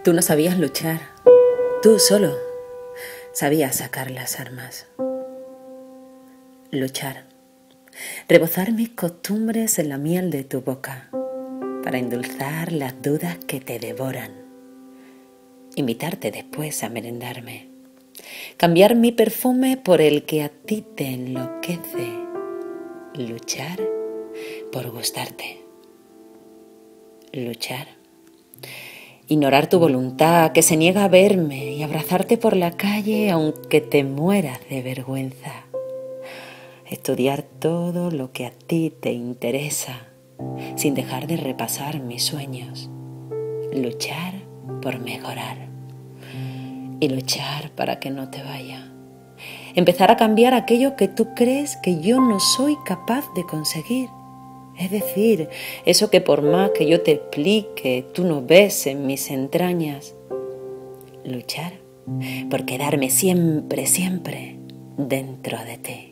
Tú no sabías luchar, tú solo sabías sacar las armas. Luchar, rebozar mis costumbres en la miel de tu boca, para endulzar las dudas que te devoran, invitarte después a merendarme, cambiar mi perfume por el que a ti te enloquece, luchar por gustarte, luchar. Ignorar tu voluntad que se niega a verme y abrazarte por la calle aunque te mueras de vergüenza. Estudiar todo lo que a ti te interesa sin dejar de repasar mis sueños. Luchar por mejorar y luchar para que no te vaya. Empezar a cambiar aquello que tú crees que yo no soy capaz de conseguir. Es decir, eso que por más que yo te explique, tú no ves en mis entrañas. Luchar por quedarme siempre, siempre dentro de ti.